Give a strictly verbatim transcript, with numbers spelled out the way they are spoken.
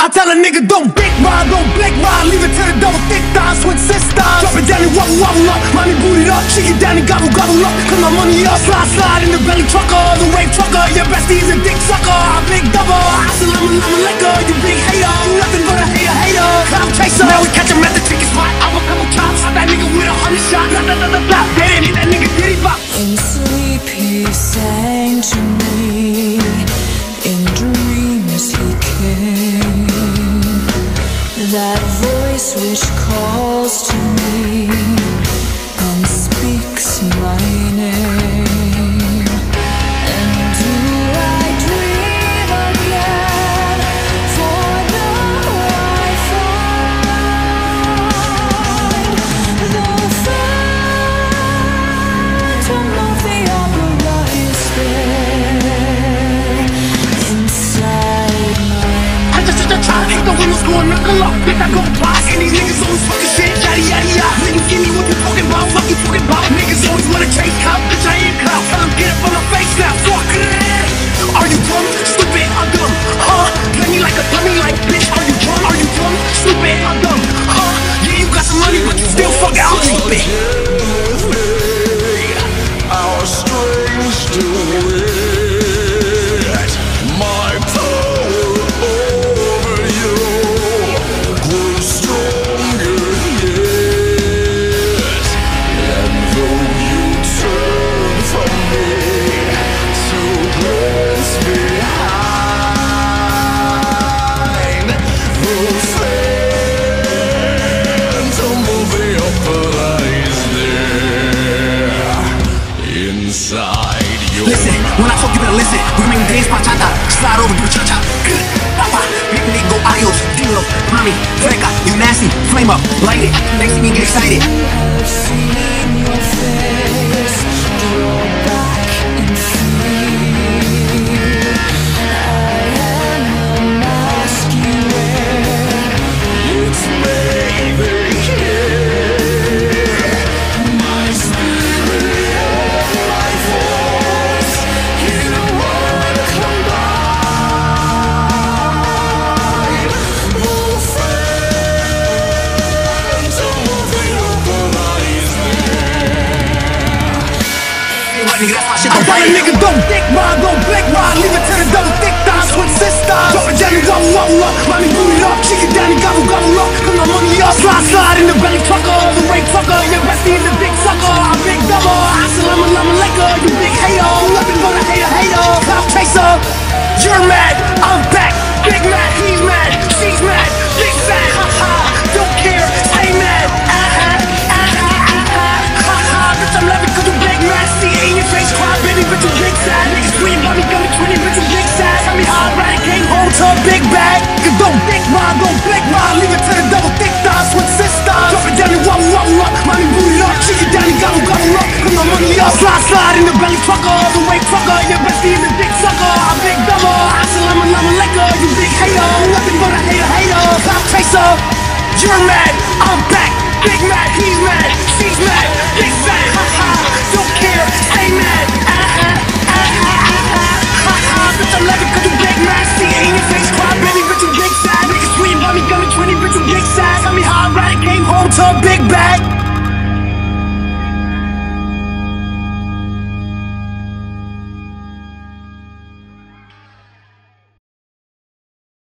I tell a nigga don't big ride, don't blick ride, leave it to the double thick thighs, switch sisters. Drop it down and wobble, wobble up, mommy boot it up, shake it down and gobble, gobble up. Cause my money up, slide, slide in the belly trucker, the wave trucker. Your bestie's a dick sucker, I big double. Assalamu alaikum, you big hater, you nothing but a hater, hater. Clout chaser, now we catch him at the ticket spot. I'm a couple chops, shot that nigga with a hundred shots. Blah, blah, blah, blah, blah. Hit him, hit that nigga diddy bop. In sleep he sang to me, in dreams he came. That voice which calls to me and speaks my name. And do I dream again? For now I find the phantom of the opera is there inside my I just just try to hit the windows going knuckle up. Bitch, I go blast and these niggas always fucking shit. Yada yada yada. Niggas give me what you talking about. Fuck you talking about. Niggas always wanna chase clout. Bitch, I ain't clout. Tell them get it from my face now. Fuck it. Are you dumb? Stupid? I'm dumb. Huh? Play me like a dummy, like bitch. Are you dumb? Are you dumb? Stupid? I'm dumb. Huh? Yeah, you got some money, but you still fuck out. Stupid. Our strange duet, my power over you grew stronger yet. And though you turn from me to glance behind, the phantom of the opera is there inside your Listen, when I talk you better listen. We make dance bachata, slide over to cha cha. Papa, big nigga go adios, dilo, mommy, freca, you nasty, flame up, light it. They see me get excited. I've seen your face draw back and feel. I am the mask you wear. It's made they hear my spirit and my voice in one combined. The phantom of the opera is Nigga, that's my shit. I tell a nigga don't dick ride, don't blick ride, leave it to the double thick thighs, switch sisters. Drop it down and wobble, wobble up, mommy boot it up, shake it down and gobble, gobble up. Cause my money up, slide, slide in the belly trucker, the wave trucker. Your bestie is a big sucker, I big double. Assalamu alaikum, you big hater, you nothing but a hater, hater. Clout chaser, you're mad, I'm back. Big mad, he's mad, she's mad, big fat, ha ha. Don't care, stay mad, ah ha, ah ha, ah ha, ha ha. Bitch, I'm laughing cause you big mad, see it in your face, cry baby, bitch, you big sad. Niggas tweeting about me, got me twenty, bitch, you big sad. Tell me how I ride, came home to a big bag. Nigga, don't dick ride, don't blick ride, leave it to the double thick thighs, switch sisters. Drop it down and wobble, wobble up, mommy boot it up, shake it down and gobble, gobble up. Cause my money up, slide, slide in the belly trucker, the wave trucker. Your bestie is a dick sucker, I big double. Assalamu alaikum, you big hater, nothing but a hater, hater. Clout chaser, you're mad, I'm back. Big mad, he's mad, she's mad, big fat, ha ha. Don't care, stay mad, ah ha, ah ha, ah ha, ha ha. Bitch, I'm laughing cause you big mad, see it in your face,